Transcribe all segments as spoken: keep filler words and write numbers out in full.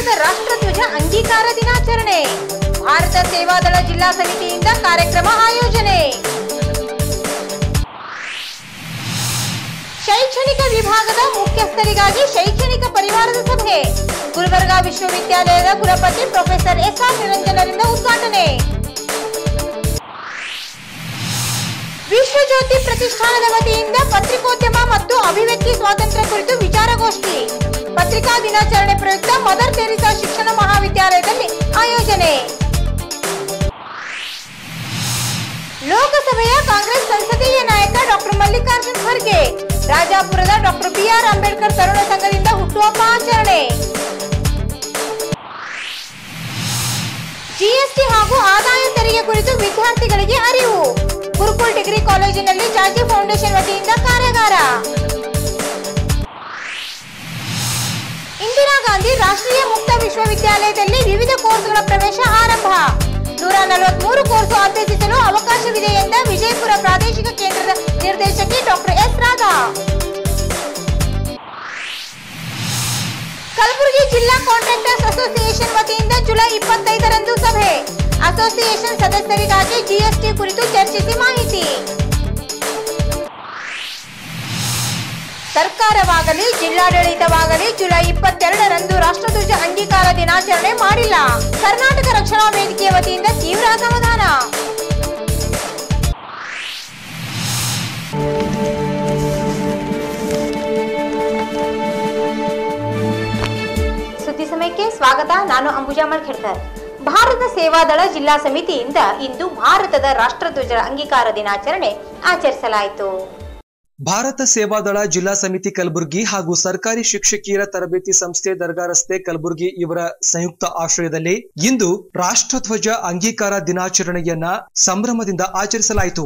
ಭಾರತದ ರಾಷ್ಟ್ರಧ್ವಜ ಅಂಗೀಕಾರ ದಿನಾಚರಣೆ. ಭಾರತ ಸೇವಾದಳ ಜಿಲ್ಲಾ ಸಮಿತಿಯಿಂದ ಕಾರ್ಯಕ್ರಮ ಆಯೋಜನೆ. ಶೈಕ್ಷಣಿಕ ವಿಭಾಗದ ಮುಖ್ಯಸ್ಥರಿಗಾಗಿ ಶೈಕ್ಷಣಿಕ ಪರಿವಾರದ ಸಭೆ. ಗುಲ್ಬರ್ಗಾ ವಿಶ್ವವಿದ್ಯಾಲಯದ ಕುಲಪತಿ ಪ್ರೊಫೆಸರ್ ಎಸ್ ಆರ್ ನಿರಂಜನರಿಂದ ಉದ್ಘಾಟನೆ. ವಿಶ್ವಜ್ಯೋತಿ ಪ್ರತಿಷ್ಠಾನದ ವತಿಯಿಂದ ಪತ್ರಿಕೋದ್ಯಮ ಮತ್ತು ಅಭಿವ್ಯಕ್ತಿ ಸ್ವಾತಂತ್ರ್ಯ ಕುರಿತು ವಿಚಾರಗೋಷ್ಠಿ. ಪತ್ರಿಕಾ ದಿನಾಚರಣೆ ಪ್ರಯುಕ್ತ ಮದರ್ ತೆರೇಸಾ ಶಿಕ್ಷಣ ಮಹಾವಿದ್ಯಾಲಯದಲ್ಲಿ ಆಯೋಜನೆ. ಲೋಕಸಭೆಯ ಕಾಂಗ್ರೆಸ್ ಸಂಸದೀಯ ನಾಯಕ ಡಾಕ್ಟರ್ ಮಲ್ಲಿಕಾರ್ಜುನ್ ಖರ್ಗೆ ರಾಜಾಪುರದ ಡಾಕ್ಟರ್ ಬಿ ಆರ್ ಅಂಬೇಡ್ಕರ್ ತರುಣ ಸಂಘದಿಂದ ಹುಟ್ಟುಹಬ್ಬ ಆಚರಣೆ. ಜಿಎಸ್ಟಿ ಹಾಗೂ ಆದಾಯ ತೆರಿಗೆ ಕುರಿತು ವಿದ್ಯಾರ್ಥಿಗಳಿಗೆ ಅರಿವು. ಗುರುಕುಲ್ ಡಿಗ್ರಿ ಕಾಲೇಜಿನಲ್ಲಿ ಜಾಜಿ ಫೌಂಡೇಶನ್ ವತಿಯಿಂದ ಕಾರ್ಯಾಗಾರ. ಇಂದಿರಾ ಗಾಂಧಿ ರಾಷ್ಟ್ರೀಯ ಮುಕ್ತ ವಿಶ್ವವಿದ್ಯಾಲಯದಲ್ಲಿ ವಿವಿಧ ಕೋರ್ಸ್ಗಳ ಪ್ರವೇಶ ಆರಂಭ. ನೂರ ನಲವತ್ಮೂರು ಕೋರ್ಸ್ ಅಭ್ಯಸಿಸಲು ಅವಕಾಶವಿದೆ ಎಂದ ವಿಜಯಪುರ ಪ್ರಾದೇಶಿಕ ಕೇಂದ್ರದ ನಿರ್ದೇಶಕಿ ಡಾಕ್ಟರ್ ಎಸ್ ರಾಧಾ. ಕಲಬುರಗಿ ಜಿಲ್ಲಾ ಕಾಂಟ್ರಾಕ್ಟರ್ಸ್ ಅಸೋಸಿಯೇಷನ್ ವತಿಯಿಂದ ಜುಲೈ ಇಪ್ಪತ್ತೈದರಂದು ಸಭೆ. ಅಸೋಸಿಯೇಷನ್ ಸದಸ್ಯರಿಗಾಗಿ ಜಿಎಸ್ಟಿ ಕುರಿತು ಚರ್ಚಿಸಿ ಮಾಹಿತಿ. ಸರ್ಕಾರವಾಗಲಿ ಜಿಲ್ಲಾಡಳಿತವಾಗಲಿ ಜುಲೈ ಇಪ್ಪತ್ತೆರಡರಂದು ರಾಷ್ಟ್ರಧ್ವಜ ಅಂಗೀಕಾರ ದಿನಾಚರಣೆ ಮಾಡಿಲ್ಲ. ಕರ್ನಾಟಕ ರಕ್ಷಣಾ ವೇದಿಕೆಯ ವತಿಯಿಂದ ತೀವ್ರ ಅಸಮಾಧಾನ. ಸುದ್ದಿ ಸಮಯಕ್ಕೆ ಸ್ವಾಗತ. ನಾನು ಅಂಬುಜಾ ಮಲ್ಖೇಡ್ಕರ್. ಭಾರತ ಸೇವಾದಳ ಜಿಲ್ಲಾ ಸಮಿತಿಯಿಂದ ಇಂದು ಭಾರತದ ರಾಷ್ಟ್ರಧ್ವಜ ಅಂಗೀಕಾರ ದಿನಾಚರಣೆ ಆಚರಿಸಲಾಯಿತು. ಭಾರತ ಸೇವಾದಳ ಜಿಲ್ಲಾ ಸಮಿತಿ ಕಲಬುರಗಿ ಹಾಗೂ ಸರ್ಕಾರಿ ಶಿಕ್ಷಕಿಯರ ತರಬೇತಿ ಸಂಸ್ಥೆ ದರ್ಗಾ ರಸ್ತೆ ಕಲಬುರಗಿ ಇವರ ಸಂಯುಕ್ತ ಆಶ್ರಯದಲ್ಲಿ ಇಂದು ರಾಷ್ಟ್ರಧ್ವಜ ಅಂಗೀಕಾರ ದಿನಾಚರಣೆಯನ್ನ ಸಂಭ್ರಮದಿಂದ ಆಚರಿಸಲಾಯಿತು.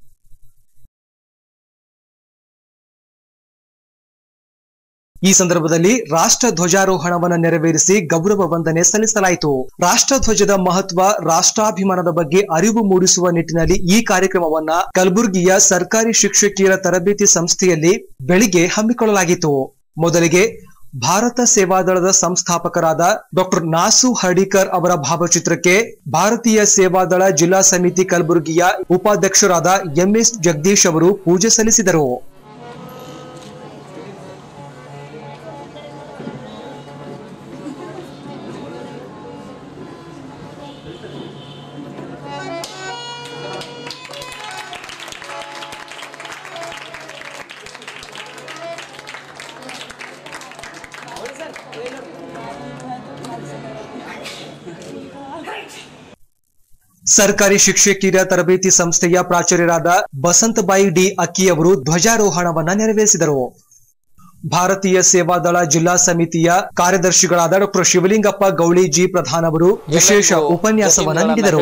ಈ ಸಂದರ್ಭದಲ್ಲಿ ರಾಷ್ಟ್ರ ಧ್ವಜಾರೋಹಣವನ್ನು ನೆರವೇರಿಸಿ ಗೌರವ ವಂದನೆ ಸಲ್ಲಿಸಲಾಯಿತು. ರಾಷ್ಟ್ರಧ್ವಜದ ಮಹತ್ವ, ರಾಷ್ಟ್ರಾಭಿಮಾನದ ಬಗ್ಗೆ ಅರಿವು ಮೂಡಿಸುವ ನಿಟ್ಟಿನಲ್ಲಿ ಈ ಕಾರ್ಯಕ್ರಮವನ್ನ ಕಲಬುರಗಿಯ ಸರ್ಕಾರಿ ಶಿಕ್ಷಕಿಯರ ತರಬೇತಿ ಸಂಸ್ಥೆಯಲ್ಲಿ ಬೆಳಿಗ್ಗೆ ಹಮ್ಮಿಕೊಳ್ಳಲಾಗಿತ್ತು. ಮೊದಲಿಗೆ ಭಾರತ ಸೇವಾದಳದ ಸಂಸ್ಥಾಪಕರಾದ ಡಾಕ್ಟರ್ ನಾಸು ಹರ್ಡಿಕರ್ ಅವರ ಭಾವಚಿತ್ರಕ್ಕೆ ಭಾರತೀಯ ಸೇವಾದಳ ಜಿಲ್ಲಾ ಸಮಿತಿ ಕಲಬುರಗಿಯ ಉಪಾಧ್ಯಕ್ಷರಾದ ಎಂಎಸ್ ಜಗದೀಶ್ ಅವರು ಪೂಜೆ ಸಲ್ಲಿಸಿದರು. ಸರ್ಕಾರಿ ಶಿಕ್ಷಕಿಯರ ತರಬೇತಿ ಸಂಸ್ಥೆಯ ಪ್ರಾಚಾರ್ಯರಾದ ಬಸಂತಬಾಯಿ ಡಿ ಅಕ್ಕಿ ಅವರು ಧ್ವಜಾರೋಹಣವನ್ನ ನೆರವೇರಿಸಿದರು. ಭಾರತೀಯ ಸೇವಾದಳ ಜಿಲ್ಲಾ ಸಮಿತಿಯ ಕಾರ್ಯದರ್ಶಿಗಳಾದ ಡಾಕ್ಟರ್ ಶಿವಲಿಂಗಪ್ಪ ಗೌಳಿಜಿ ಪ್ರಧಾನ್ ಅವರು ವಿಶೇಷ ಉಪನ್ಯಾಸವನ್ನ ನೀಡಿದರು.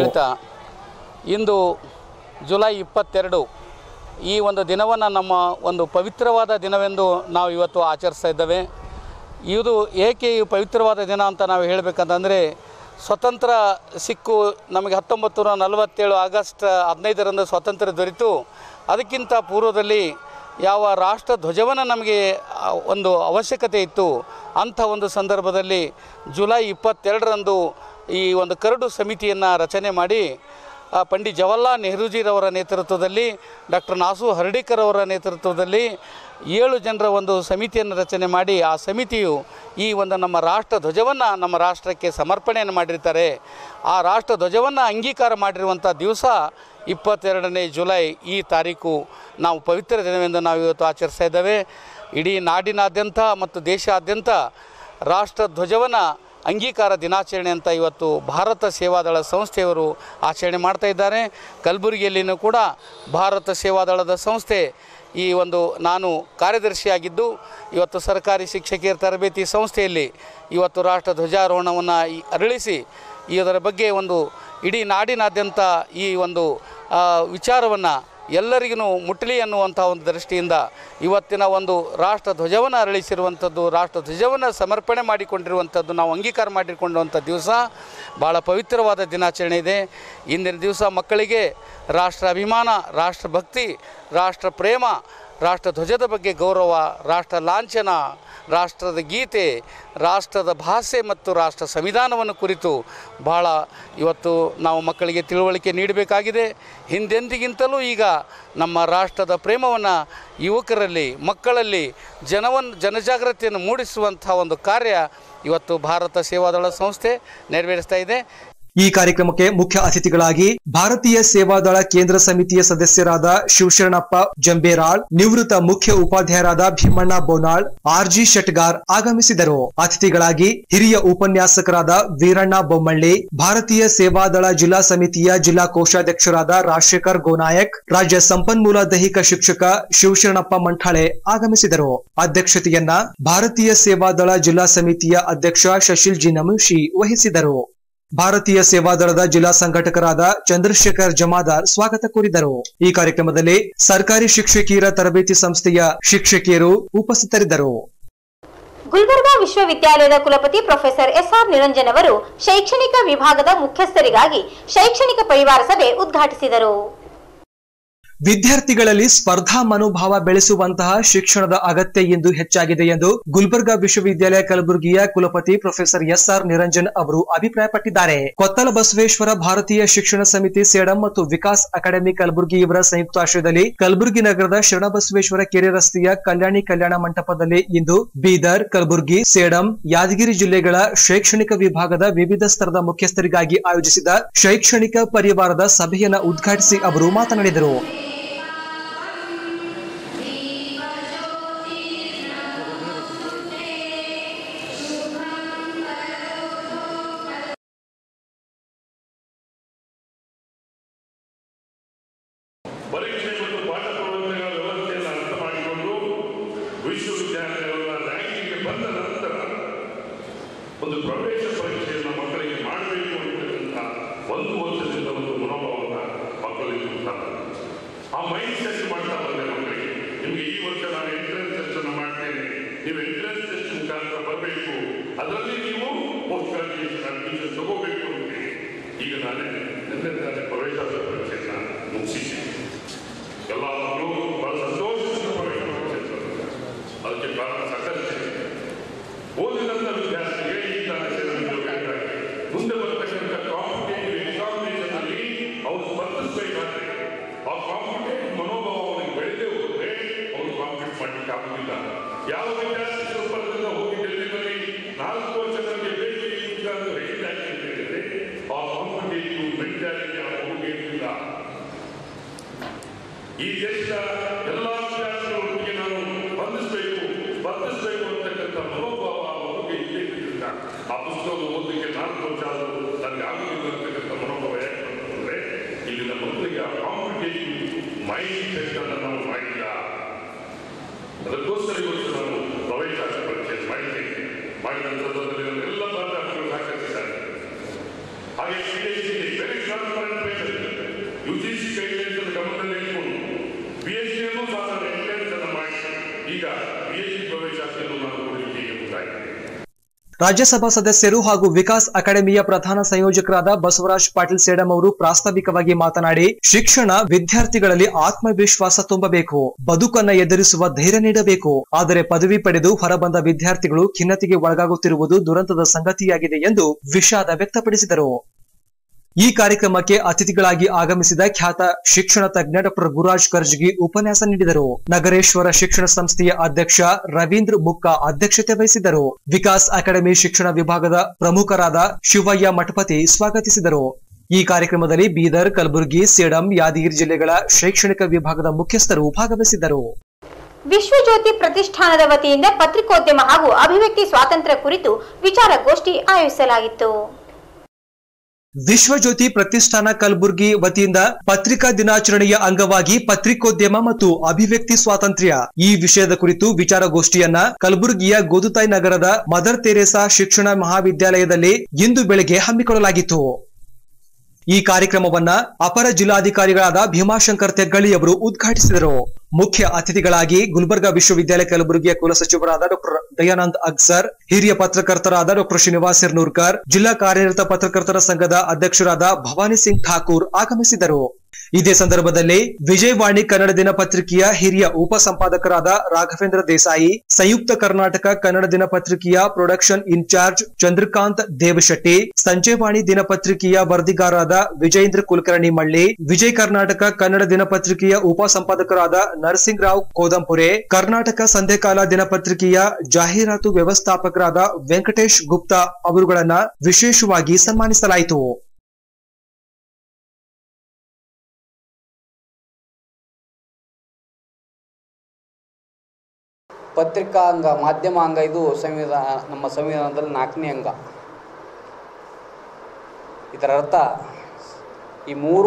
ಇಂದು ಜುಲೈ ಇಪ್ಪತ್ತೆರಡು ಈ ಒಂದು ದಿನವನ್ನು ನಮ್ಮ ಒಂದು ಪವಿತ್ರವಾದ ದಿನವೆಂದು ನಾವು ಇವತ್ತು ಆಚರಿಸ್ತಾ ಇದ್ದೇವೆ. ಇದು ಏಕೆ ಈ ಪವಿತ್ರವಾದ ದಿನ ಅಂತ ನಾವು ಹೇಳಬೇಕಂತಂದರೆ, ಸ್ವತಂತ್ರ ಸಿಕ್ಕು ನಮಗೆ ಹತ್ತೊಂಬತ್ತು ನೂರ ನಲವತ್ತೇಳು ಆಗಸ್ಟ್ ಹದಿನೈದರಂದು ಸ್ವಾತಂತ್ರ್ಯ ದೊರೆತು, ಅದಕ್ಕಿಂತ ಪೂರ್ವದಲ್ಲಿ ಯಾವ ರಾಷ್ಟ್ರ ಧ್ವಜವನ್ನು ನಮಗೆ ಒಂದು ಅವಶ್ಯಕತೆ ಇತ್ತು, ಅಂಥ ಒಂದು ಸಂದರ್ಭದಲ್ಲಿ ಜುಲೈ ಇಪ್ಪತ್ತೆರಡರಂದು ಈ ಒಂದು ಕರಡು ಸಮಿತಿಯನ್ನು ರಚನೆ ಮಾಡಿ ಪಂಡಿತ್ ಜವಾಹರ್ಲಾಲ್ ನೆಹರೂಜಿರವರ ನೇತೃತ್ವದಲ್ಲಿ, ಡಾಕ್ಟರ್ ನಾಸು ಹರ್ಡಿಕರ್ ಅವರ ನೇತೃತ್ವದಲ್ಲಿ ಏಳು ಜನರ ಒಂದು ಸಮಿತಿಯನ್ನು ರಚನೆ ಮಾಡಿ, ಆ ಸಮಿತಿಯು ಈ ಒಂದು ನಮ್ಮ ರಾಷ್ಟ್ರ ಧ್ವಜವನ್ನು ನಮ್ಮ ರಾಷ್ಟ್ರಕ್ಕೆ ಸಮರ್ಪಣೆಯನ್ನು ಮಾಡಿರ್ತಾರೆ. ಆ ರಾಷ್ಟ್ರ ಧ್ವಜವನ್ನು ಅಂಗೀಕಾರ ಮಾಡಿರುವಂಥ ದಿವಸ ಇಪ್ಪತ್ತೆರಡನೇ ಜುಲೈ ಈ ತಾರೀಕು ನಾವು ಪವಿತ್ರ ದಿನವೆಂದು ನಾವು ಇವತ್ತು ಆಚರಿಸ್ತಾ ಇದ್ದೇವೆ. ಇಡೀ ನಾಡಿನಾದ್ಯಂತ ಮತ್ತು ದೇಶಾದ್ಯಂತ ರಾಷ್ಟ್ರ ಧ್ವಜವನ್ನು ಅಂಗೀಕಾರ ದಿನಾಚರಣೆ ಅಂತ ಇವತ್ತು ಭಾರತ ಸೇವಾದಳ ಸಂಸ್ಥೆಯವರು ಆಚರಣೆ ಮಾಡ್ತಾ ಇದ್ದಾರೆ. ಕಲಬುರಗಿಯಲ್ಲಿಯೂ ಕೂಡ ಭಾರತ ಸೇವಾದಳದ ಸಂಸ್ಥೆ ಈ ಒಂದು ನಾನು ಕಾರ್ಯದರ್ಶಿಯಾಗಿದ್ದು, ಇವತ್ತು ಸರ್ಕಾರಿ ಶಿಕ್ಷಕಿಯರ ತರಬೇತಿ ಸಂಸ್ಥೆಯಲ್ಲಿ ಇವತ್ತು ರಾಷ್ಟ್ರ ಧ್ವಜಾರೋಹಣವನ್ನು ಅರಳಿಸಿ ಇದರ ಬಗ್ಗೆ ಒಂದು ಇಡೀ ನಾಡಿನಾದ್ಯಂತ ಈ ಒಂದು ವಿಚಾರವನ್ನು ಎಲ್ಲರಿಗೂ ಮುಟ್ಟಲಿ ಅನ್ನುವಂಥ ಒಂದು ದೃಷ್ಟಿಯಿಂದ ಇವತ್ತಿನ ಒಂದು ರಾಷ್ಟ್ರ ಧ್ವಜವನ್ನು ಅರಳಿಸಿರುವಂಥದ್ದು, ರಾಷ್ಟ್ರ ಧ್ವಜವನ್ನು ಸಮರ್ಪಣೆ ಮಾಡಿಕೊಂಡಿರುವಂಥದ್ದು, ನಾವು ಅಂಗೀಕಾರ ಮಾಡಿಕೊಂಡಿರುವಂಥ ದಿವಸ ಭಾಳ ಪವಿತ್ರವಾದ ದಿನಾಚರಣೆ ಇದೆ. ಇಂದಿನ ದಿವಸ ಮಕ್ಕಳಿಗೆ ರಾಷ್ಟ್ರ ಅಭಿಮಾನ, ರಾಷ್ಟ್ರಭಕ್ತಿ, ರಾಷ್ಟ್ರ ಪ್ರೇಮ, ರಾಷ್ಟ್ರ ಧ್ವಜದ ಬಗ್ಗೆ ಗೌರವ, ರಾಷ್ಟ್ರ ಲಾಂಛನ, ರಾಷ್ಟ್ರದ ಗೀತೆ, ರಾಷ್ಟ್ರದ ಭಾಷೆ ಮತ್ತು ರಾಷ್ಟ್ರ ಸಂವಿಧಾನವನ್ನು ಕುರಿತು ಬಹಳ ಇವತ್ತು ನಾವು ಮಕ್ಕಳಿಗೆ ತಿಳುವಳಿಕೆ ನೀಡಬೇಕಾಗಿದೆ. ಹಿಂದೆಂದಿಗಿಂತಲೂ ಈಗ ನಮ್ಮ ರಾಷ್ಟ್ರದ ಪ್ರೇಮವನ್ನು ಯುವಕರಲ್ಲಿ, ಮಕ್ಕಳಲ್ಲಿ ಜನವನ್ನು ಜನಜಾಗೃತಿಯನ್ನು ಮೂಡಿಸುವಂಥ ಒಂದು ಕಾರ್ಯ ಇವತ್ತು ಭಾರತ ಸೇವಾದಳ ಸಂಸ್ಥೆ ನೆರವೇರಿಸ್ತಾ ಇದೆ. ಈ ಕಾರ್ಯಕ್ರಮಕ್ಕೆ ಮುಖ್ಯ ಅತಿಥಿಗಳಾಗಿ ಭಾರತೀಯ ಸೇವಾದಳ ಕೇಂದ್ರ ಸಮಿತಿಯ ಸದಸ್ಯರಾದ ಶಿವಶರಣಪ್ಪ ಜಂಬೇರಾಳ್, ನಿವೃತ್ತ ಮುಖ್ಯ ಉಪಾಧ್ಯಾಯರಾದ ಭೀಮಣ್ಣ ಬೋನಾಳ್, ಆರ್ಜಿ ಶೆಟ್ಗಾರ್ ಆಗಮಿಸಿದರು. ಅತಿಥಿಗಳಾಗಿ ಹಿರಿಯ ಉಪನ್ಯಾಸಕರಾದ ವೀರಣ್ಣ ಬೊಮ್ಮಳ್ಳಿ, ಭಾರತೀಯ ಸೇವಾದಳ ಜಿಲ್ಲಾ ಸಮಿತಿಯ ಜಿಲ್ಲಾ ಕೋಶಾಧ್ಯಕ್ಷರಾದ ರಾಜಶೇಖರ್ ಗೋನಾಯಕ್, ರಾಜ್ಯ ಸಂಪನ್ಮೂಲ ದೈಹಿಕ ಶಿಕ್ಷಕ ಶಿವಶರಣಪ್ಪ ಮಂಠಾಳೆ ಆಗಮಿಸಿದರು. ಅಧ್ಯಕ್ಷತೆಯನ್ನ ಭಾರತೀಯ ಸೇವಾದಳ ಜಿಲ್ಲಾ ಸಮಿತಿಯ ಅಧ್ಯಕ್ಷ ಶಶಿಲ್ ಜಿ ನಮುಷಿ ವಹಿಸಿದರು. ಭಾರತೀಯ ಸೇವಾದಳದ ಜಿಲ್ಲಾ ಸಂಘಟಕರಾದ ಚಂದ್ರಶೇಖರ್ ಜಮಾದಾರ್ ಸ್ವಾಗತ ಕೋರಿದರು. ಈ ಕಾರ್ಯಕ್ರಮದಲ್ಲಿ ಸರ್ಕಾರಿ ಶಿಕ್ಷಕಿಯರ ತರಬೇತಿ ಸಂಸ್ಥೆಯ ಶಿಕ್ಷಕಿಯರು ಉಪಸ್ಥಿತರಿದ್ದರು. ಗುಲ್ಬರ್ಗಾ ವಿಶ್ವವಿದ್ಯಾಲಯದ ಕುಲಪತಿ ಪ್ರೊಫೆಸರ್ ಎಸ್ ಆರ್ ನಿರಂಜನ್ ಅವರು ಶೈಕ್ಷಣಿಕ ವಿಭಾಗದ ಮುಖ್ಯಸ್ಥರಿಗಾಗಿ ಶೈಕ್ಷಣಿಕ ಪರಿವಾರ ಸಭೆ ಉದ್ಘಾಟಿಸಿದರು. ವಿದ್ಯಾರ್ಥಿಗಳಲ್ಲಿ ಸ್ಪರ್ಧಾ ಮನೋಭಾವ ಬೆಳೆಸುವಂತಹ ಶಿಕ್ಷಣದ ಅಗತ್ಯ ಇಂದು ಹೆಚ್ಚಾಗಿದೆ ಎಂದು ಗುಲ್ಬರ್ಗಾ ವಿಶ್ವವಿದ್ಯಾಲಯ ಕಲಬುರಗಿಯ ಕುಲಪತಿ ಪ್ರೊಫೆಸರ್ ಎಸ್ ಆರ್ ನಿರಂಜನ್ ಅವರು ಅಭಿಪ್ರಾಯಪಟ್ಟಿದ್ದಾರೆ. ಕೊತ್ತಲ ಬಸವೇಶ್ವರ ಭಾರತೀಯ ಶಿಕ್ಷಣ ಸಮಿತಿ ಸೇಡಂ ಮತ್ತು ವಿಕಾಸ್ ಅಕಾಡೆಮಿ ಕಲಬುರಗಿ ಇವರ ಸಂಯುಕ್ತಾಶ್ರಯದಲ್ಲಿ ಕಲಬುರಗಿ ನಗರದ ಶರಣಬಸವೇಶ್ವರ ಕೆರೆ ರಸ್ತೆಯ ಕಲ್ಯಾಣಿ ಕಲ್ಯಾಣ ಮಂಟಪದಲ್ಲಿ ಇಂದು ಬೀದರ್, ಕಲಬುರಗಿ, ಸೇಡಂ, ಯಾದಗಿರಿ ಜಿಲ್ಲೆಗಳ ಶೈಕ್ಷಣಿಕ ವಿಭಾಗದ ವಿವಿಧ ಸ್ತರದ ಮುಖ್ಯಸ್ಥರಿಗಾಗಿ ಆಯೋಜಿಸಿದ ಶೈಕ್ಷಣಿಕ ಪರಿವಾರದ ಸಭೆಯನ್ನು ಉದ್ಘಾಟಿಸಿ ಅವರು ಮಾತನಾಡಿದರು. ಪರೀಕ್ಷೆ ಮತ್ತು ಪಾಠ ಪ್ರಬಂಧಗಳ ವ್ಯವಸ್ಥೆಯನ್ನು ಅರ್ಥ ಮಾಡಿಕೊಂಡು ವಿಶ್ವವಿದ್ಯಾಲಯಗಳ ರ್ಯಾಂಕಿಂಗ್ಗೆ ಬಂದ ನಂತರ ಒಂದು ಪ್ರವೇಶ ಪರೀಕ್ಷೆಯನ್ನು ಮಕ್ಕಳಿಗೆ ಮಾಡಬೇಕು ಅಂತಕ್ಕಂಥ ಒಂದು ವರ್ಷದಿಂದ ಒಂದು ಮನೋಭಾವನ ಮಕ್ಕಳಿಗೆ ಉಂಟಾಗ್ತದೆ. ಆ ಮೈಂಡ್ ಸೆಟ್ ಮಾಡ್ತಾ ಬಂದೆ ಮಕ್ಕಳಿಗೆ. ನಿಮಗೆ ಈ ವರ್ಷ ನಾನು ಎಂಟ್ರೆನ್ಸ್ ಟೆಸ್ಟ್ ಅನ್ನು ಮಾಡ್ತೇನೆ, ನೀವು ಎಂಟ್ರೆನ್ಸ್ ಟೆಸ್ಟ್ ಮುಖಾಂತರ ಬರಬೇಕು, ಅದರಲ್ಲಿ ನೀವು ಪೋಸ್ಟ್ ಗ್ರಾಜುಯೇಷನ್ ಅಡ್ಮಿಷನ್ ತಗೋಬೇಕು ಅಂತೇಳಿ. ಈಗ ನಾನೇ ನಿನ್ನೆ ತಾನೇ ಪ್ರವೇಶ ಪರೀಕ್ಷೆಯನ್ನು ಮುಗಿಸಿದ್ದೀನಿ. ಎಲ್ಲ ಮಕ್ಕಳು ಬಹಳ ಸಂತೋಷದಿಂದ ಪ್ರವೇಶ ಪರೀಕ್ಷೆ, ಅದಕ್ಕೆ ಕಾರಣ ಸಾಕಷ್ಟು ಓದಿದಂಥ ವಿದ್ಯಾರ್ಥಿಗೆ ಈ ಬೇಕಾಗಿ ಮುಂದೆ ಬರ್ತಕ್ಕಂಥ ಕಾಂಪಿಟೇಟಿವ್ ಎಕ್ಸಾಮಿನೇಷನ್ ಅಲ್ಲಿ ಅವರು ಸ್ಪರ್ಧಿಸಬೇಕಾದ್ರೆ ಆ ಕಾಂಪಿಟೇಟಿವ್ ಮನೋಭಾವ ಅವರಿಗೆ ಬೆಳೆದೇ ಹೋದ್ರೆ ಅವರು ಕಾಂಪಿಟೇಟ್ ಮಾಡಲಿಕ್ಕೆ ಆಗುದಿಲ್ಲ. ಯಾವ ವಿದ್ಯಾರ್ಥಿ ಸ್ವಲ್ಪದಿಂದ ಹೋಗಿ ಡೆಲ್ಲಿನಲ್ಲಿ ನಾಲ್ಕು ವರ್ಷ ನನಗೆ ಬೇಕು ಈಗ ಹೇಳಿದಾಗೆ ಅಂತ ಹೇಳಿದ್ರೆ ಆ ಕಾಂಪಿಟೇಟಿವ್ ಮೆಂಟಾಲಿಟಿ ಆ ಮಗುಗೆ ಇರಲಿಲ್ಲ. ಈ ದೇಶದ ಎಲ್ಲ ವಿದ್ಯಾರ್ಥಿಗಳೊಂದಿಗೆ ನಾನು ಬಂಧಿಸಬೇಕು ಸ್ಪರ್ಧಿಸಬೇಕು ಅಂತಕ್ಕಂಥ ಮನೋಭಾವ ಮಗುಗೆ ಇಲ್ಲೇ ಇದ್ದಿಲ್ಲ. ಆ ಪುಸ್ತಕ ಓದಲಿಕ್ಕೆ ನಾಲ್ಕು ವರ್ಷ ಆದರೂ ನನಗೆ ಆಗುತ್ತಿಲ್ಲ ಅಂತಕ್ಕಂಥ ಮನೋಭಾವ ಯಾಕೆ ಬಂತಂದ್ರೆ ಇಲ್ಲಿನ ಮಕ್ಕಳಿಗೆ ಆ ಕಾಂಪಿಟೇಟಿವ್ ಮೈಂಡ್ ಸೆಟ್ ಅನ್ನು ನಾವು ಮಾಡಿಲ್ಲ. ಅದಕ್ಕೋಸ್ಕರ ಇವತ್ತು ನಾನು ಪ್ರವೇಶ ಪರೀಕ್ಷೆ ಮಾಡಿದ್ದೇನೆ. ಮಾಡಿದ ಸಂದರ್ಭದಲ್ಲಿ ಎಲ್ಲ ಪಾಠಗಳು ಸಾಕಷ್ಟಿದ್ದಾರೆ. ಹಾಗೆ P H D very transparent paper U G C guidelines ಅನ್ನು ಗಮನದಲ್ಲಿ ಇಟ್ಕೊಂಡು ಪಿ ಎಚ್ ಡಿಯನ್ನು ಸಹ ನಾನು ಎಂಟ್ರೆನ್ಸ್ ಅನ್ನು ಮಾಡಿ ಈಗ ಪಿ ಎಚ್ ಡಿ ಪ್ರವೇಶಾತಿಯನ್ನು ನಾನು ಕೊಡಲಿಕ್ಕೆ ಮುಂದಾಗಿದೆ. ರಾಜ್ಯಸಭಾ ಸದಸ್ಯರು ಹಾಗೂ ವಿಕಾಸ್ ಅಕಾಡೆಮಿಯ ಪ್ರಧಾನ ಸಂಯೋಜಕರಾದ ಬಸವರಾಜ್ ಪಾಟೀಲ್ ಸೇಡಂ ಅವರು ಪ್ರಾಸ್ತಾವಿಕವಾಗಿ ಮಾತನಾಡಿ, ಶಿಕ್ಷಣ ವಿದ್ಯಾರ್ಥಿಗಳಲ್ಲಿ ಆತ್ಮವಿಶ್ವಾಸ ತುಂಬಬೇಕು, ಬದುಕನ್ನ ಎದುರಿಸುವ ಧೈರ್ಯ ನೀಡಬೇಕು. ಆದರೆ ಪದವಿ ಪಡೆದು ಹೊರಬಂದ ವಿದ್ಯಾರ್ಥಿಗಳು ಖಿನ್ನತೆಗೆ ಒಳಗಾಗುತ್ತಿರುವುದು ದುರಂತದ ಸಂಗತಿಯಾಗಿದೆ ಎಂದು ವಿಷಾದ ವ್ಯಕ್ತಪಡಿಸಿದರು. ಈ ಕಾರ್ಯಕ್ರಮಕ್ಕೆ ಅತಿಥಿಗಳಾಗಿ ಆಗಮಿಸಿದ ಖ್ಯಾತ ಶಿಕ್ಷಣ ತಜ್ಞ ಡಾಕ್ಟರ್ ಗುರುರಾಜ್ ಕರ್ಜಗಿ ಉಪನ್ಯಾಸ ನೀಡಿದರು. ನಗರೇಶ್ವರ ಶಿಕ್ಷಣ ಸಂಸ್ಥೆಯ ಅಧ್ಯಕ್ಷ ರವೀಂದ್ರ ಮುಕ್ಕ ಅಧ್ಯಕ್ಷತೆ ವಹಿಸಿದರು. ವಿಕಾಸ್ ಅಕಾಡೆಮಿ ಶಿಕ್ಷಣ ವಿಭಾಗದ ಪ್ರಮುಖರಾದ ಶಿವಯ್ಯ ಮಠಪತಿ ಸ್ವಾಗತಿಸಿದರು. ಈ ಕಾರ್ಯಕ್ರಮದಲ್ಲಿ ಬೀದರ್, ಕಲಬುರಗಿ, ಸೇಡಂ, ಯಾದಗಿರಿ ಜಿಲ್ಲೆಗಳ ಶೈಕ್ಷಣಿಕ ವಿಭಾಗದ ಮುಖ್ಯಸ್ಥರು ಭಾಗವಹಿಸಿದ್ದರು. ವಿಶ್ವಜ್ಯೋತಿ ಪ್ರತಿಷ್ಠಾನದ ವತಿಯಿಂದ ಪತ್ರಿಕೋದ್ಯಮ ಹಾಗೂ ಅಭಿವ್ಯಕ್ತಿ ಸ್ವಾತಂತ್ರ್ಯ ಕುರಿತು ವಿಚಾರಗೋಷ್ಠಿ ಆಯೋಜಿಸಲಾಗಿತ್ತು. ವಿಶ್ವಜ್ಯೋತಿ ಪ್ರತಿಷ್ಠಾನ ಕಲಬುರಗಿ ವತಿಯಿಂದ ಪತ್ರಿಕಾ ದಿನಾಚರಣೆಯ ಅಂಗವಾಗಿ ಪತ್ರಿಕೋದ್ಯಮ ಮತ್ತು ಅಭಿವ್ಯಕ್ತಿ ಸ್ವಾತಂತ್ರ್ಯ ಈ ವಿಷಯದ ಕುರಿತು ವಿಚಾರಗೋಷ್ಠಿಯನ್ನ ಕಲಬುರಗಿಯ ಗೋದುತಾಯಿ ನಗರದ ಮದರ್ ತೆರೇಸಾ ಶಿಕ್ಷಣ ಮಹಾವಿದ್ಯಾಲಯದಲ್ಲಿ ಇಂದು ಬೆಳಗ್ಗೆ ಹಮ್ಮಿಕೊಳ್ಳಲಾಗಿತ್ತು. ಈ ಕಾರ್ಯಕ್ರಮವನ್ನ ಅಪರ ಜಿಲ್ಲಾಧಿಕಾರಿಗಳಾದ ಭೀಮಾಶಂಕರ್ ತೆಗ್ಗಳಿ ಅವರು ಉದ್ಘಾಟಿಸಿದರು. ಮುಖ್ಯ ಅತಿಥಿಗಳಾಗಿ ಗುಲ್ಬರ್ಗಾ ವಿಶ್ವವಿದ್ಯಾಲಯ ಕಲಬುರಗಿಯ ಕುಲಸಚಿವರಾದ ಡಾಕ್ಟರ್ ದಯಾನಂದ್ ಅಗ್ಸರ್, ಹಿರಿಯ ಪತ್ರಕರ್ತರಾದ ಡಾಕ್ಟರ್ ಶ್ರೀನಿವಾಸ್ ಸಿರ್ನೂರ್ಕರ್, ಜಿಲ್ಲಾ ಕಾರ್ಯನಿರತ ಪತ್ರಕರ್ತರ ಸಂಘದ ಅಧ್ಯಕ್ಷರಾದ ಭವಾನಿ ಸಿಂಗ್ ಠಾಕೂರ್ ಆಗಮಿಸಿದರು. ಇದೇ ಸಂದರ್ಭದಲ್ಲಿ ವಿಜಯವಾಣಿ ಕನ್ನಡ ದಿನಪತ್ರಿಕೆಯ ಹಿರಿಯ ಉಪ ಸಂಪಾದಕರಾದ ರಾಘವೇಂದ್ರ ದೇಸಾಯಿ, ಸಂಯುಕ್ತ ಕರ್ನಾಟಕ ಕನ್ನಡ ದಿನಪತ್ರಿಕೆಯ ಪ್ರೊಡಕ್ಷನ್ ಇನ್ಚಾರ್ಜ್ ಚಂದ್ರಕಾಂತ್ ದೇವಶೆಟ್ಟಿ, ಸಂಜಯವಾಣಿ ದಿನಪತ್ರಿಕೆಯ ವರದಿಗಾರರಾದ ವಿಜಯೇಂದ್ರ ಕುಲಕರ್ಣಿ ಮಳ್ಳಿ, ವಿಜಯ್ ಕರ್ನಾಟಕ ಕನ್ನಡ ದಿನಪತ್ರಿಕೆಯ ಉಪ ಸಂಪಾದಕರಾದ ನರಸಿಂಗ್ ರಾವ್ ಕೋದಂಪುರೆ, ಕರ್ನಾಟಕ ಸಂಧ್ಯಕಾಲ ದಿನಪತ್ರಿಕೆಯ ಜಾಹೀರಾತು ವ್ಯವಸ್ಥಾಪಕರಾದ ವೆಂಕಟೇಶ್ ಗುಪ್ತಾ ಅವರುಗಳನ್ನ ವಿಶೇಷವಾಗಿ ಸನ್ಮಾನಿಸಲಾಯಿತು. ಪತ್ರಿಕಾ ಅಂಗ, ಮಾಧ್ಯಮ ಅಂಗ ಇದು ಸಂವಿಧಾನ, ನಮ್ಮ ಸಂವಿಧಾನದಲ್ಲಿ ನಾಲ್ಕನೇ ಅಂಗ. ಇದರ ಅರ್ಥ ಈ ಮೂರು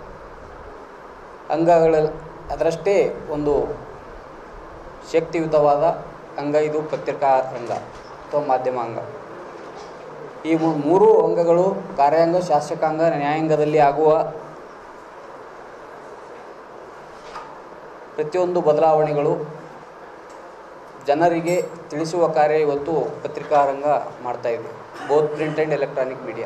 ಅಂಗಗಳ ಅದರಷ್ಟೇ ಒಂದು ಶಕ್ತಿಯುತವಾದ ಅಂಗ ಇದು ಪತ್ರಿಕಾ ರಂಗ ಅಥವಾ ಮಾಧ್ಯಮ ಅಂಗ. ಈ ಮೂರು ಅಂಗಗಳು ಕಾರ್ಯಾಂಗ, ಶಾಸಕಾಂಗ, ನ್ಯಾಯಾಂಗದಲ್ಲಿ ಆಗುವ ಪ್ರತಿಯೊಂದು ಬದಲಾವಣೆಗಳು ಜನರಿಗೆ ತಿಳಿಸುವ ಕಾರ್ಯ ಇವತ್ತು ಪತ್ರಿಕಾ ರಂಗ ಮಾಡ್ತಾ ಇದೆ, both print and electronic media.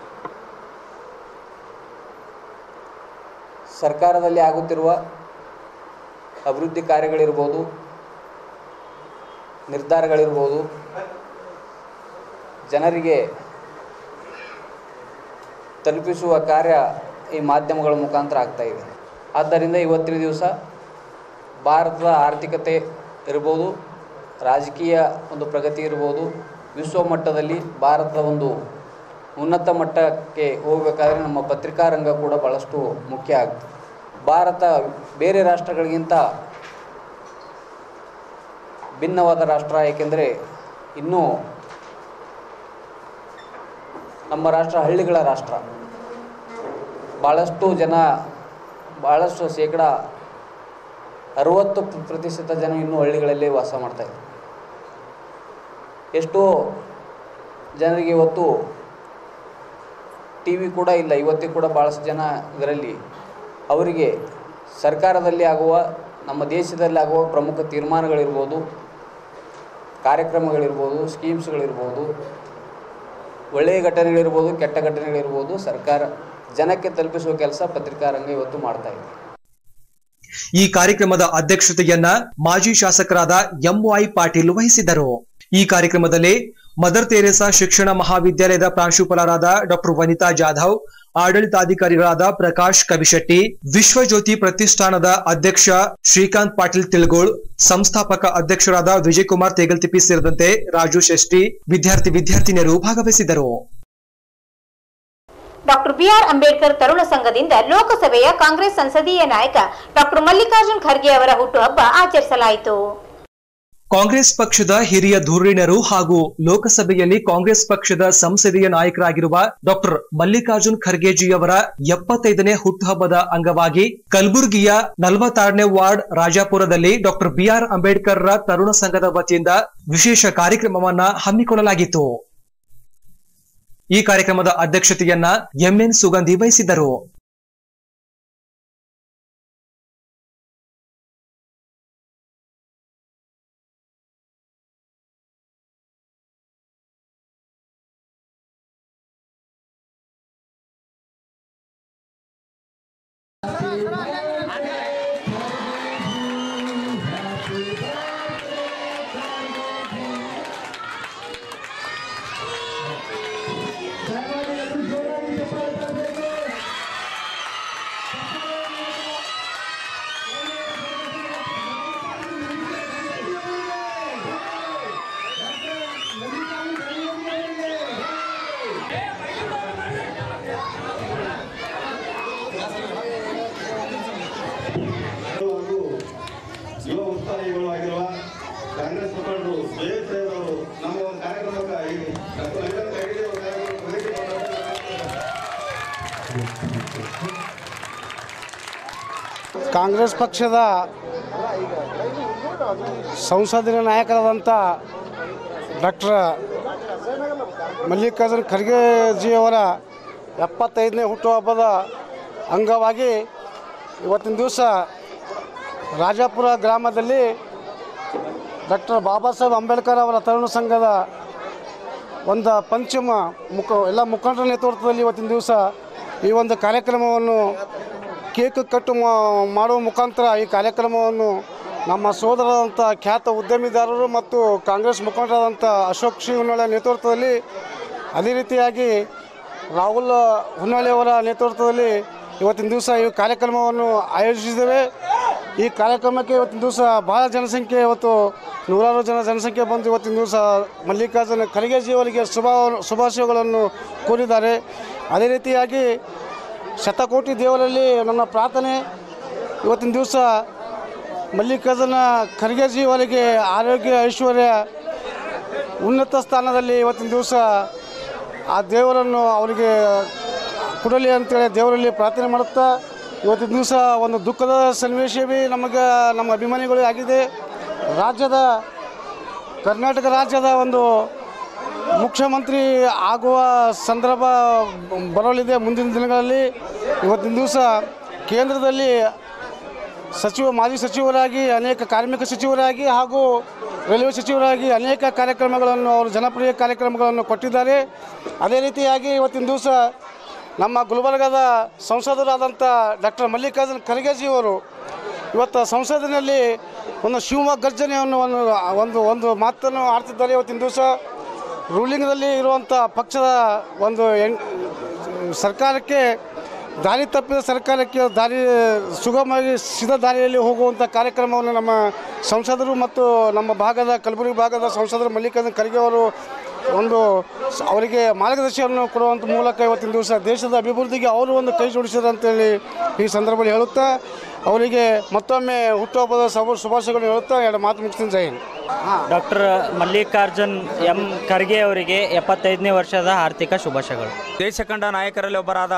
ಸರ್ಕಾರದಲ್ಲಿ ಆಗುತ್ತಿರುವ ಅಭಿವೃದ್ಧಿ ಕಾರ್ಯಗಳಿರ್ಬೋದು, ನಿರ್ಧಾರಗಳಿರ್ಬೋದು, ಜನರಿಗೆ ತಲುಪಿಸುವ ಕಾರ್ಯ ಈ ಮಾಧ್ಯಮಗಳ ಮುಖಾಂತರ ಆಗ್ತಾ ಇದೆ. ಆದ್ದರಿಂದ ಇವತ್ತಿನ ದಿವಸ ಭಾರತದ ಆರ್ಥಿಕತೆ ಇರ್ಬೋದು, ರಾಜಕೀಯ ಒಂದು ಪ್ರಗತಿ ಇರ್ಬೋದು, ವಿಶ್ವ ಮಟ್ಟದಲ್ಲಿ ಭಾರತದ ಒಂದು ಉನ್ನತ ಮಟ್ಟಕ್ಕೆ ಹೋಗಬೇಕಾದ್ರೆ ನಮ್ಮ ಪತ್ರಿಕಾ ರಂಗ ಕೂಡ ಭಾಳಷ್ಟು ಮುಖ್ಯ ಆಗ್ತದೆ. ಭಾರತ ಬೇರೆ ರಾಷ್ಟ್ರಗಳಿಗಿಂತ ಭಿನ್ನವಾದ ರಾಷ್ಟ್ರ. ಏಕೆಂದರೆ ಇನ್ನೂ ನಮ್ಮ ರಾಷ್ಟ್ರ ಹಳ್ಳಿಗಳ ರಾಷ್ಟ್ರ. ಭಾಳಷ್ಟು ಜನ, ಭಾಳಷ್ಟು ಶೇಕಡ ಅರುವತ್ತು ಪ್ರತಿಶತ ಜನ ಇನ್ನೂ ಹಳ್ಳಿಗಳಲ್ಲೇ ವಾಸ ಮಾಡ್ತಾಯಿದ್ದಾರೆ. ಎಷ್ಟೋ ಜನರಿಗೆ ಇವತ್ತು ಟಿ ವಿ ಕೂಡ ಇಲ್ಲ. ಇವತ್ತಿಗೆ ಕೂಡ ಭಾಳಷ್ಟು ಜನ ಇದರಲ್ಲಿ ಅವರಿಗೆ ಸರ್ಕಾರದಲ್ಲಿ ಆಗುವ, ನಮ್ಮ ದೇಶದಲ್ಲಿ ಆಗುವ ಪ್ರಮುಖ ತೀರ್ಮಾನಗಳಿರ್ಬೋದು, ಕಾರ್ಯಕ್ರಮಗಳಿರ್ಬೋದು, ಸ್ಕೀಮ್ಸ್ಗಳಿರ್ಬೋದು, ಒಳ್ಳೆಯ ಘಟನೆಗಳಿರ್ಬೋದು, ಕೆಟ್ಟ ಘಟನೆಗಳಿರ್ಬೋದು, ಸರ್ಕಾರ ಜನಕ್ಕೆ ತಲುಪಿಸುವ ಕೆಲಸ ಪತ್ರಿಕಾ ರಂಗ ಇವತ್ತು ಮಾಡ್ತಾ ಇದೆ. ಈ ಕಾರ್ಯಕ್ರಮದ ಅಧ್ಯಕ್ಷತೆಯನ್ನ ಮಾಜಿ ಶಾಸಕರಾದ ಎಂವೈ ಪಾಟೀಲ್ ವಹಿಸಿದ್ದರು. ಈ ಕಾರ್ಯಕ್ರಮದಲ್ಲಿ ಮದರ್ ತೆರೇಸಾ ಶಿಕ್ಷಣ ಮಹಾವಿದ್ಯಾಲಯದ ಪ್ರಾಂಶುಪಾಲರಾದ ಡಾಕ್ಟರ್ ವನಿತಾ ಜಾಧವ್, ಆಡಳಿತಾಧಿಕಾರಿಗಳಾದ ಪ್ರಕಾಶ್ ಕವಿಶೆಟ್ಟಿ, ವಿಶ್ವಜ್ಯೋತಿ ಪ್ರತಿಷ್ಠಾನದ ಅಧ್ಯಕ್ಷ ಶ್ರೀಕಾಂತ್ ಪಾಟೀಲ್ ತಿಳ್ಗೋಳ್, ಸಂಸ್ಥಾಪಕ ಅಧ್ಯಕ್ಷರಾದ ವಿಜಯಕುಮಾರ್ ತೇಗಲ್ತಿಪ್ಪಿ ಸೇರಿದಂತೆ ರಾಜು ಶೆಟ್ಟಿ, ವಿದ್ಯಾರ್ಥಿ ವಿದ್ಯಾರ್ಥಿನಿಯರು ಭಾಗವಹಿಸಿದ್ದರು. ಡಾಕ್ಟರ್ ಬಿಆರ್ ಅಂಬೇಡ್ಕರ್ ತರುಣ ಸಂಘದಿಂದ ಲೋಕಸಭೆಯ ಕಾಂಗ್ರೆಸ್ ಸಂಸದೀಯ ನಾಯಕ ಡಾಕ್ಟರ್ ಮಲ್ಲಿಕಾರ್ಜುನ್ ಖರ್ಗೆ ಅವರ ಹುಟ್ಟುಹಬ್ಬ ಆಚರಿಸಲಾಯಿತು. ಕಾಂಗ್ರೆಸ್ ಪಕ್ಷದ ಹಿರಿಯ ಧುರೀಣರು ಹಾಗೂ ಲೋಕಸಭೆಯಲ್ಲಿ ಕಾಂಗ್ರೆಸ್ ಪಕ್ಷದ ಸಂಸದೀಯ ನಾಯಕರಾಗಿರುವ ಡಾಕ್ಟರ್ ಮಲ್ಲಿಕಾರ್ಜುನ್ ಖರ್ಗೆಜಿಯವರ ಎಪ್ಪತ್ತೈದನೇ ಹುಟ್ಟುಹಬ್ಬದ ಅಂಗವಾಗಿ ಕಲಬುರಗಿಯ ನಲವತ್ತಾರನೇ ವಾರ್ಡ್ ರಾಜಾಪುರದಲ್ಲಿ ಡಾಕ್ಟರ್ ಬಿಆರ್ ಅಂಬೇಡ್ಕರ್ ತರುಣ ಸಂಘದ ವತಿಯಿಂದ ವಿಶೇಷ ಕಾರ್ಯಕ್ರಮವನ್ನ ಹಮ್ಮಿಕೊಳ್ಳಲಾಗಿತ್ತು. ಈ ಕಾರ್ಯಕ್ರಮದ ಅಧ್ಯಕ್ಷತೆಯನ್ನ ಎಂಎನ್ ಸುಗಂಧಿ ವಹಿಸಿದ್ದರು. ಕಾಂಗ್ರೆಸ್ ಮುಖಂಡರು ಜಯಸೇವರು ನಮ್ಮ ಒಂದು ಕಾರ್ಯಕ್ರಮಕ್ಕಾಗಿ ಕಾಂಗ್ರೆಸ್ ಪಕ್ಷದ ಸಂಸದೀಯ ನಾಯಕರಾದಂಥ ಡಾಕ್ಟರ್ ಮಲ್ಲಿಕಾರ್ಜುನ್ ಖರ್ಗೆಜಿಯವರ ಎಪ್ಪತ್ತೈದನೇ ಹುಟ್ಟುಹಬ್ಬದ ಅಂಗವಾಗಿ ಇವತ್ತಿನ ದಿವಸ ರಾಜಾಪುರ ಗ್ರಾಮದಲ್ಲಿ ಡಾಕ್ಟರ್ ಬಾಬಾ ಸಾಹೇಬ್ ಅಂಬೇಡ್ಕರ್ ಅವರ ತರುಣ ಸಂಘದ ಒಂದು ಪಂಚಮ ಮುಖ ಎಲ್ಲ ಮುಖಂಡರ ನೇತೃತ್ವದಲ್ಲಿ ಇವತ್ತಿನ ದಿವಸ ಈ ಒಂದು ಕಾರ್ಯಕ್ರಮವನ್ನು ಕೇಕ್ ಕಟ್ಟು ಮಾಡುವ ಮುಖಾಂತರ ಈ ಕಾರ್ಯಕ್ರಮವನ್ನು ನಮ್ಮ ಸೋದರರಾದಂಥ ಖ್ಯಾತ ಉದ್ಯಮಿದಾರರು ಮತ್ತು ಕಾಂಗ್ರೆಸ್ ಮುಖಂಡರಾದಂಥ ಅಶೋಕ್ ಶ್ರೀ ಹುನ್ನಳ್ಳಿ ನೇತೃತ್ವದಲ್ಲಿ, ಅದೇ ರೀತಿಯಾಗಿ ರಾಹುಲ್ ಹುನ್ನಳ್ಳಿಯವರ ನೇತೃತ್ವದಲ್ಲಿ ಇವತ್ತಿನ ದಿವಸ ಈ ಕಾರ್ಯಕ್ರಮವನ್ನು ಆಯೋಜಿಸಿದ್ದೇವೆ. ಈ ಕಾರ್ಯಕ್ರಮಕ್ಕೆ ಇವತ್ತಿನ ದಿವಸ ಭಾಳ ಜನಸಂಖ್ಯೆ, ಇವತ್ತು ನೂರಾರು ಜನ ಜನಸಂಖ್ಯೆ ಬಂದು ಇವತ್ತಿನ ದಿವಸ ಮಲ್ಲಿಕಾರ್ಜುನ ಖರ್ಗೆಜಿ ಅವರಿಗೆ ಶುಭ ಶುಭಾಶಯಗಳನ್ನು ಕೋರಿದ್ದಾರೆ. ಅದೇ ರೀತಿಯಾಗಿ ಶತಕೋಟಿ ದೇವರಲ್ಲಿ ನನ್ನ ಪ್ರಾರ್ಥನೆ, ಇವತ್ತಿನ ದಿವಸ ಮಲ್ಲಿಕಾರ್ಜುನ ಖರ್ಗೆಜಿ ಅವರಿಗೆ ಆರೋಗ್ಯ ಐಶ್ವರ್ಯ ಉನ್ನತ ಸ್ಥಾನದಲ್ಲಿ ಇವತ್ತಿನ ದಿವಸ ಆ ದೇವರನ್ನು ಅವರಿಗೆ ಕೊಡಲಿ ಅಂತೇಳಿ ದೇವರಲ್ಲಿ ಪ್ರಾರ್ಥನೆ ಮಾಡುತ್ತಾ, ಇವತ್ತಿನ ದಿವಸ ಒಂದು ದುಃಖದ ಸನ್ನಿವೇಶವೇ ನಮಗೆ ನಮ್ಮ ಅಭಿಮಾನಿಗಳು ಆಗಿದೆ. ರಾಜ್ಯದ ಕರ್ನಾಟಕ ರಾಜ್ಯದ ಒಂದು ಮುಖ್ಯಮಂತ್ರಿ ಆಗುವ ಸಂದರ್ಭ ಬರಲಿದೆ ಮುಂದಿನ ದಿನಗಳಲ್ಲಿ. ಇವತ್ತಿನ ದಿವಸ ಕೇಂದ್ರದಲ್ಲಿ ಸಚಿವ ಮಾಜಿ ಸಚಿವರಾಗಿ, ಅನೇಕ ಕಾರ್ಮಿಕ ಸಚಿವರಾಗಿ ಹಾಗೂ ರೈಲ್ವೆ ಸಚಿವರಾಗಿ ಅನೇಕ ಕಾರ್ಯಕ್ರಮಗಳನ್ನು ಅವರು ಜನಪ್ರಿಯ ಕಾರ್ಯಕ್ರಮಗಳನ್ನು ಕೊಟ್ಟಿದ್ದಾರೆ. ಅದೇ ರೀತಿಯಾಗಿ ಇವತ್ತಿನ ದಿವಸ ನಮ್ಮ ಗುಲ್ಬರ್ಗದ ಸಂಸದರಾದಂಥ ಡಾಕ್ಟರ್ ಮಲ್ಲಿಕಾರ್ಜುನ ಖರ್ಗೆಜಿಯವರು ಇವತ್ತು ಸಂಸತ್ತಿನಲ್ಲಿ ಒಂದು ಶಿವ ಗರ್ಜನೆಯನ್ನು ಒಂದು ಒಂದು ಒಂದು ಮಾತನ್ನು ಆಡ್ತಿದ್ದಾರೆ. ಇವತ್ತಿನ ದಿವಸ ರೂಲಿಂಗ್ನಲ್ಲಿ ಇರುವಂಥ ಪಕ್ಷದ ಒಂದು ಎನ್ ಸರ್ಕಾರಕ್ಕೆ ದಾರಿ ತಪ್ಪಿದ ಸರ್ಕಾರಕ್ಕೆ ದಾರಿ ಸುಗಮವಾಗಿ ಸಿದ್ಧ ದಾರಿಯಲ್ಲಿ ಹೋಗುವಂಥ ಕಾರ್ಯಕ್ರಮವನ್ನು ನಮ್ಮ ಸಂಸದರು ಮತ್ತು ನಮ್ಮ ಭಾಗದ ಕಲಬುರಗಿ ಭಾಗದ ಸಂಸದರು ಮಲ್ಲಿಕಾರ್ಜುನ ಖರ್ಗೆ ಅವರು ಒಂದು ಅವರಿಗೆ ಮಾರ್ಗದರ್ಶನವನ್ನು ಕೊಡುವಂಥ ಮೂಲಕ ಇವತ್ತಿನ ದಿವಸ ದೇಶದ ಅಭಿವೃದ್ಧಿಗೆ ಅವರು ಒಂದು ಕೈ ಜೋಡಿಸಿದ್ರು ಅಂತೇಳಿ ಈ ಸಂದರ್ಭದಲ್ಲಿ ಹೇಳುತ್ತಾ, ಅವರಿಗೆ ಮತ್ತೊಮ್ಮೆ ಹುಟ್ಟುಹಬ್ಬದ ಶುಭ ಶುಭಾಶಯಗಳನ್ನು ಹೇಳುತ್ತಾ ಎರಡು ಮಾತು ಮುಗಿಸ್ತೀನಿ. ಜೈ ಹಿಂದ್. ಡಾಕ್ಟರ್ ಮಲ್ಲಿಕಾರ್ಜುನ್ ಎಂ ಖರ್ಗೆ ಅವರಿಗೆ ಎಪ್ಪತ್ತೈದನೇ ವರ್ಷದ ಆರ್ಥಿಕ ಶುಭಾಶಯಗಳು. ದೇಶ ಕಂಡ ನಾಯಕರಲ್ಲಿ ಒಬ್ಬರಾದ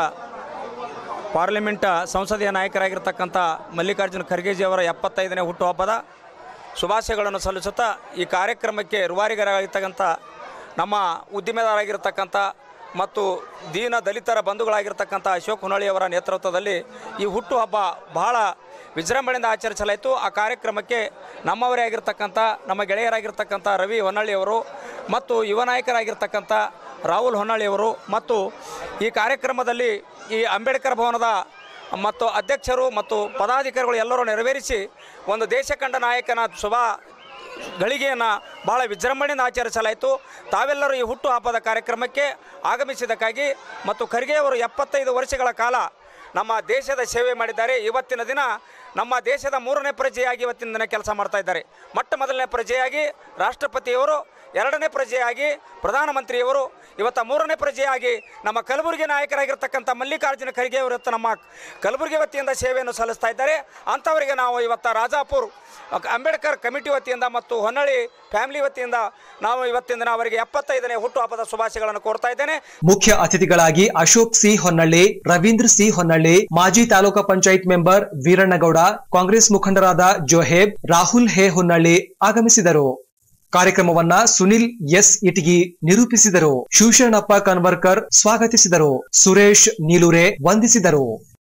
ಪಾರ್ಲಿಮೆಂಟ್ ಸಂಸದೀಯ ನಾಯಕರಾಗಿರ್ತಕ್ಕಂಥ ಮಲ್ಲಿಕಾರ್ಜುನ ಖರ್ಗೆಜಿ ಅವರ ಎಪ್ಪತ್ತೈದನೇ ಹುಟ್ಟುಹಬ್ಬದ ಶುಭಾಶಯಗಳನ್ನು ಸಲ್ಲಿಸುತ್ತಾ, ಈ ಕಾರ್ಯಕ್ರಮಕ್ಕೆ ರೂವಾರಿಗರಾಗಿರ್ತಕ್ಕಂಥ ನಮ್ಮ ಉದ್ದಿಮೆದಾರರಾಗಿರ್ತಕ್ಕಂಥ ಮತ್ತು ದೀನ ದಲಿತರ ಬಂಧುಗಳಾಗಿರ್ತಕ್ಕಂಥ ಅಶೋಕ್ ಹುನ್ನಳ್ಳಿಯವರ ನೇತೃತ್ವದಲ್ಲಿ ಈ ಹುಟ್ಟುಹಬ್ಬ ಬಹಳ ವಿಜೃಂಭಣೆಯಿಂದ ಆಚರಿಸಲಾಯಿತು. ಆ ಕಾರ್ಯಕ್ರಮಕ್ಕೆ ನಮ್ಮವರೇ ಆಗಿರ್ತಕ್ಕಂಥ ನಮ್ಮ ಗೆಳೆಯರಾಗಿರ್ತಕ್ಕಂಥ ರವಿ ಹೊನ್ನಳ್ಳಿಯವರು ಮತ್ತು ಯುವ ನಾಯಕರಾಗಿರ್ತಕ್ಕಂಥ ರಾಹುಲ್ ಹೊನ್ನಳ್ಳಿಯವರು ಮತ್ತು ಈ ಕಾರ್ಯಕ್ರಮದಲ್ಲಿ ಈ ಅಂಬೇಡ್ಕರ್ ಭವನದ ಮತ್ತು ಅಧ್ಯಕ್ಷರು ಮತ್ತು ಪದಾಧಿಕಾರಿಗಳು ಎಲ್ಲರೂ ನೆರವೇರಿಸಿ ಒಂದು ದೇಶ ಕಂಡ ನಾಯಕನ ಶುಭ ಗಳಿಗೆಯನ್ನು ಭಾಳ ವಿಜೃಂಭಣೆಯಿಂದ ಆಚರಿಸಲಾಯಿತು. ತಾವೆಲ್ಲರೂ ಈ ಹುಟ್ಟು ಹಬ್ಬದ ಕಾರ್ಯಕ್ರಮಕ್ಕೆ ಆಗಮಿಸಿದ್ದಕ್ಕಾಗಿ ಮತ್ತು ಖರ್ಗೆ ಅವರು ಎಪ್ಪತ್ತೈದು ವರ್ಷಗಳ ಕಾಲ ನಮ್ಮ ದೇಶದ ಸೇವೆ ಮಾಡಿದ್ದಾರೆ. ಇವತ್ತಿನ ದಿನ ನಮ್ಮ ದೇಶದ ಮೂರನೇ ಪ್ರಜೆಯಾಗಿ ಇವತ್ತಿನ ದಿನ ಕೆಲಸ ಮಾಡ್ತಾ ಇದ್ದಾರೆ. ಮೊಟ್ಟ ಮೊದಲನೇ ಪ್ರಜೆಯಾಗಿ ರಾಷ್ಟ್ರಪತಿಯವರು, ಎರಡನೇ ಪ್ರಜೆಯಾಗಿ ಪ್ರಧಾನಮಂತ್ರಿಯವರು, ಇವತ್ತು ಮೂರನೇ ಪ್ರಜೆಯಾಗಿ ನಮ್ಮ ಕಲಬುರಗಿ ನಾಯಕರಾಗಿರ್ತಕ್ಕಂಥ ಮಲ್ಲಿಕಾರ್ಜುನ ಖರ್ಗೆ ಅವರು ಇವತ್ತು ನಮ್ಮ ಕಲಬುರಗಿ ವತಿಯಿಂದ ಸೇವೆಯನ್ನು ಸಲ್ಲಿಸ್ತಾ ಇದ್ದಾರೆ. ಅಂಥವರಿಗೆ ನಾವು ಇವತ್ತು ರಾಜಾಪುರ ಅಂಬೇಡ್ಕರ್ ಕಮಿಟಿ ವತಿಯಿಂದ ಮತ್ತು ಹೊನ್ನಳ್ಳಿ ಫ್ಯಾಮಿಲಿ ವತಿಯಿಂದ ನಾವು ಇವತ್ತಿನ ದಿನ ಅವರಿಗೆ ಎಪ್ಪತ್ತೈದನೇ ಹುಟ್ಟುಹಬ್ಬದ ಶುಭಾಶಯಗಳನ್ನು ಕೋರ್ತಾ ಇದ್ದೇನೆ. ಮುಖ್ಯ ಅತಿಥಿಗಳಾಗಿ ಅಶೋಕ್ ಸಿ ಹೊನ್ನಳ್ಳಿ, ರವೀಂದ್ರ ಸಿ ಹೊನ್ನಳ್ಳಿ, ಮಾಜಿ ತಾಲೂಕಾ ಪಂಚಾಯತ್ ಮೆಂಬರ್ ವೀರಣ್ಣಗೌಡ, ಕಾಂಗ್ರೆಸ್ ಮುಖಂಡರಾದ ಜೋಹೇಬ್, ರಾಹುಲ್ ಹೇ ಹೊನ್ನಳ್ಳಿ ಆಗಮಿಸಿದರು. ಕಾರ್ಯಕ್ರಮವನ್ನ ಸುನಿಲ್ ಎಸ್ ಇಟಗಿ ನಿರೂಪಿಸಿದರು. ಶಿವಶರಣಪ್ಪ ಕನ್ವರ್ಕರ್ ಸ್ವಾಗತಿಸಿದರು. ಸುರೇಶ್ ನೀಲೂರೆ ವಂದಿಸಿದರು.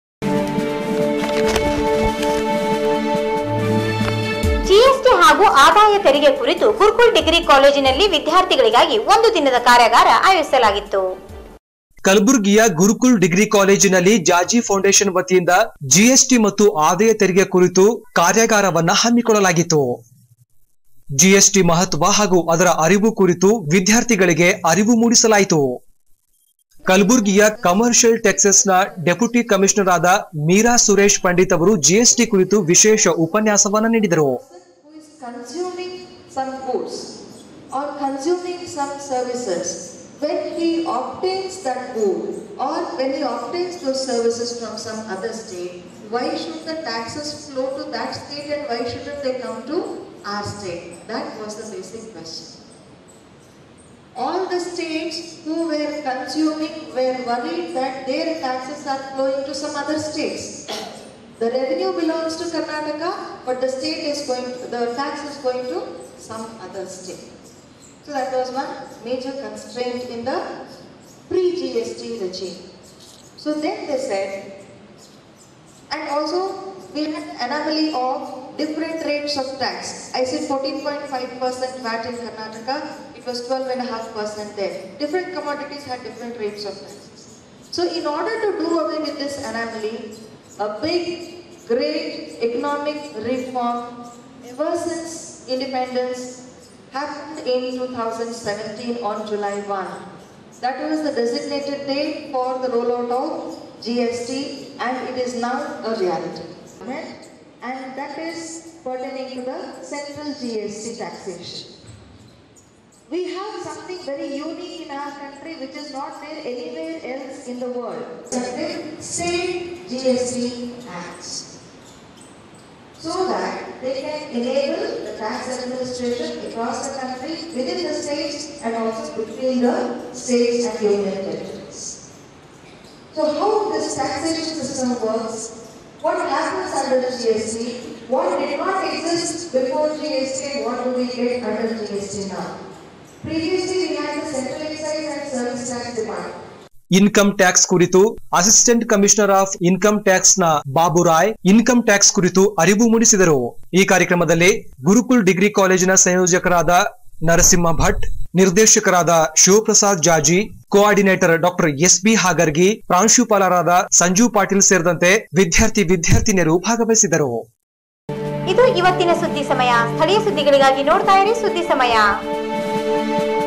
ಜಿಎಸ್ಟಿ ಹಾಗೂ ಆದಾಯ ತೆರಿಗೆ ಕುರಿತು ಗುರುಕುಲ್ ಡಿಗ್ರಿ ಕಾಲೇಜಿನಲ್ಲಿ ವಿದ್ಯಾರ್ಥಿಗಳಿಗಾಗಿ ಒಂದು ದಿನದ ಕಾರ್ಯಾಗಾರ ಆಯೋಜಿಸಲಾಗಿತ್ತು. ಕಲಬುರಗಿಯ ಗುರುಕುಲ್ ಡಿಗ್ರಿ ಕಾಲೇಜಿನಲ್ಲಿ ಜಾಜಿ ಫೌಂಡೇಶನ್ ವತಿಯಿಂದ ಜಿಎಸ್ಟಿ ಮತ್ತು ಆದಾಯ ತೆರಿಗೆ ಕುರಿತು ಕಾರ್ಯಾಗಾರವನ್ನ ಹಮ್ಮಿಕೊಳ್ಳಲಾಗಿತ್ತು. ಜಿಎಸ್ಟಿ ಮಹತ್ವ ಹಾಗೂ ಅದರ ಅರಿವು ಕುರಿತು ವಿದ್ಯಾರ್ಥಿಗಳಿಗೆ ಅರಿವು ಮೂಡಿಸಲಾಯಿತು. ಕಲಬುರಗಿಯ ಕಮರ್ಷಿಯಲ್ ಟ್ಯಾಕ್ಸಸ್ನ ಡೆಪ್ಯೂಟಿ ಕಮಿಷನರ್ ಆದ ಮೀರಾ ಸುರೇಶ್ ಪಂಡಿತ್ ಅವರು ಜಿಎಸ್ಟಿ ಕುರಿತು ವಿಶೇಷ ಉಪನ್ಯಾಸವನ್ನು ನೀಡಿದರು. When he obtains that good or when he obtains those services from some other state, why should the taxes flow to that state and why shouldn't they come to our state? That was the basic question. All the states who were consuming were worried that their taxes are flowing to some other states. The revenue belongs to Karnataka, but the state is going to, the tax is going to some other state. So that was one major constraint in the pre-G S T regime. So then they said, and also we had anomaly of different rates of tax. I said fourteen point five percent V A T in Karnataka, it was twelve point five percent there. Different commodities had different rates of taxes. So in order to do away with this anomaly, a big, great economic reform ever since independence happened in two thousand seventeen on July first. That was the designated date for the rollout of G S T, and it is now a reality. And that is pertaining to the central G S T taxation. We have something very unique in our country which is not there anywhere else in the world. State G S T acts. So that they can enable the tax administration across the country, within the states and also between the states and union territories. So how this taxation system works, what happens under the G S T, what did not exist before G S T, what do we get under G S T now? Previously we had the central excise and service tax demand. Income tax ಕುರಿತು assistant commissioner of income tax ನ Baburai income tax ಕುರಿತು ಅರಿವು ಮೂಡಿಸಿದರು. ಈ ಕಾರ್ಯಕ್ರಮದಲ್ಲಿ gurukul degree ಕಾಲೇಜಿನ ಸಂಯೋಜಕರಾದ ನರಸಿಂಹ ಭಟ್, ನಿರ್ದೇಶಕರಾದ Shivaprasad Jaji, coordinator doctor S B Hagargi, ಪ್ರಾಂಶುಪಾಲರಾದ ಸಂಜು ಪಾಟೀಲ್ ಸೇರಿದಂತೆ ವಿದ್ಯಾರ್ಥಿ ವಿದ್ಯಾರ್ಥಿನಿಯರು ಭಾಗವಹಿಸಿದರು. ಇದು ಇವತ್ತಿನ ಸುದ್ದಿ ಸಮಯ. ಸ್ಥಳೀಯ ಸುದ್ದಿಗಳಿಗಾಗಿ ನೋಡ್ತಾ ಇರಿ ಸುದ್ದಿ ಸಮಯ.